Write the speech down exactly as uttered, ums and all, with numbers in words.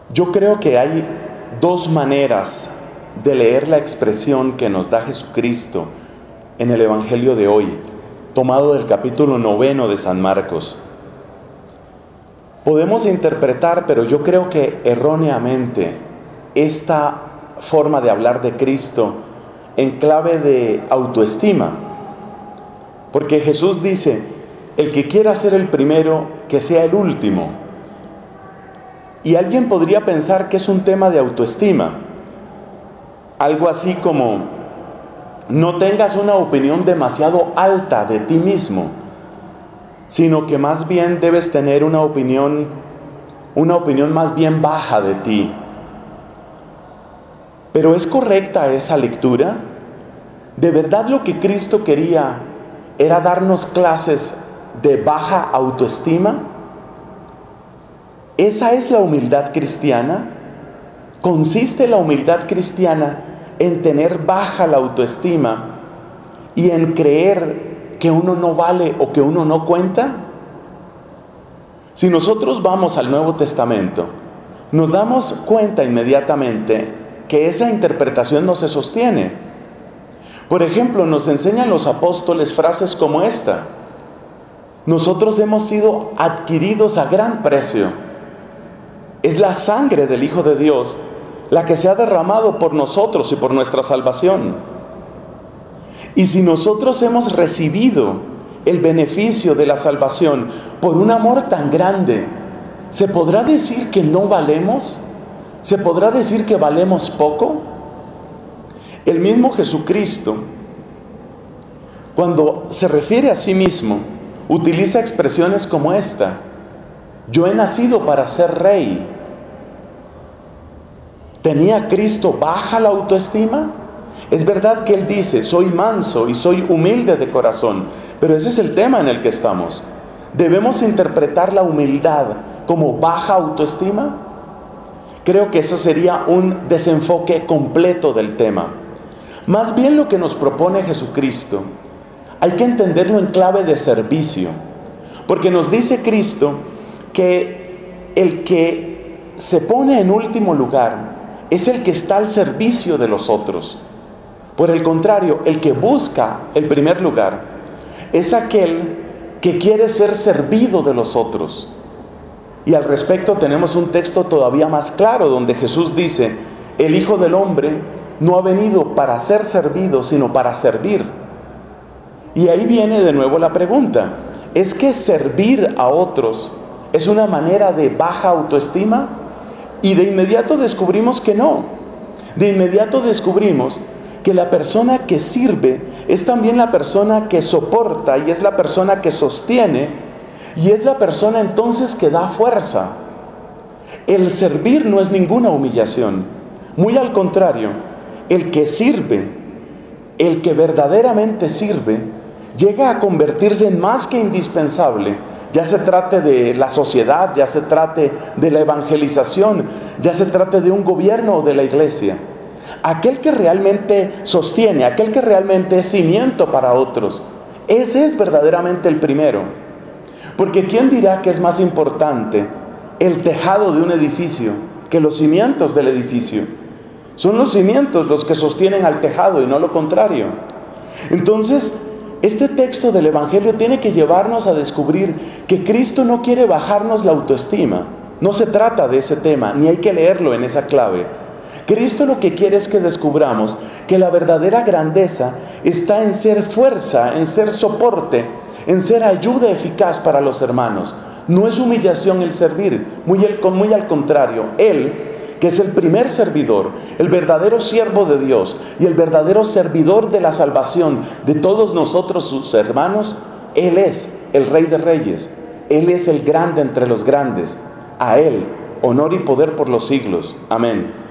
Yo creo que hay dos maneras de leer la expresión que nos da Jesucristo en el Evangelio de hoy, tomado del capítulo noveno de San Marcos. Podemos interpretar, pero yo creo que erróneamente, esta forma de hablar de Cristo en clave de autoestima. Porque Jesús dice, el que quiera ser el primero, que sea el último. Y alguien podría pensar que es un tema de autoestima. Algo así como, no tengas una opinión demasiado alta de ti mismo, sino que más bien debes tener una opinión, una opinión más bien baja de ti. ¿Pero es correcta esa lectura? ¿De verdad lo que Cristo quería era darnos clases de baja autoestima? ¿Esa es la humildad cristiana? ¿Consiste la humildad cristiana en tener baja la autoestima y en creer que uno no vale o que uno no cuenta? Si nosotros vamos al Nuevo Testamento, nos damos cuenta inmediatamente que esa interpretación no se sostiene. Por ejemplo, nos enseñan los apóstoles frases como esta: nosotros hemos sido adquiridos a gran precio. Es la sangre del Hijo de Dios la que se ha derramado por nosotros y por nuestra salvación. Y si nosotros hemos recibido el beneficio de la salvación por un amor tan grande, ¿se podrá decir que no valemos? ¿Se podrá decir que valemos poco? El mismo Jesucristo, cuando se refiere a sí mismo, utiliza expresiones como esta: yo he nacido para ser rey. ¿Tenía Cristo baja la autoestima? Es verdad que Él dice, soy manso y soy humilde de corazón, pero ese es el tema en el que estamos. ¿Debemos interpretar la humildad como baja autoestima? Creo que eso sería un desenfoque completo del tema. Más bien lo que nos propone Jesucristo, hay que entenderlo en clave de servicio, porque nos dice Cristo que el que se pone en último lugar es el que está al servicio de los otros. Por el contrario, el que busca el primer lugar es aquel que quiere ser servido de los otros. Y al respecto tenemos un texto todavía más claro donde Jesús dice, el Hijo del Hombre no ha venido para ser servido, sino para servir. Y ahí viene de nuevo la pregunta: ¿es que servir a otros es una manera de baja autoestima? Y de inmediato descubrimos que no. De inmediato descubrimos que la persona que sirve es también la persona que soporta y es la persona que sostiene y es la persona entonces que da fuerza. El servir no es ninguna humillación. Muy al contrario, el que sirve, el que verdaderamente sirve, llega a convertirse en más que indispensable. Ya se trate de la sociedad, ya se trate de la evangelización, ya se trate de un gobierno o de la iglesia. Aquel que realmente sostiene, aquel que realmente es cimiento para otros, ese es verdaderamente el primero. Porque ¿quién dirá que es más importante el tejado de un edificio que los cimientos del edificio? Son los cimientos los que sostienen al tejado y no lo contrario. Entonces, este texto del Evangelio tiene que llevarnos a descubrir que Cristo no quiere bajarnos la autoestima. No se trata de ese tema, ni hay que leerlo en esa clave. Cristo lo que quiere es que descubramos que la verdadera grandeza está en ser fuerza, en ser soporte, en ser ayuda eficaz para los hermanos. No es humillación el servir, muy al, muy al contrario. Él, que es el primer servidor, el verdadero siervo de Dios y el verdadero servidor de la salvación de todos nosotros sus hermanos, Él es el Rey de Reyes, Él es el grande entre los grandes. A Él, honor y poder por los siglos. Amén.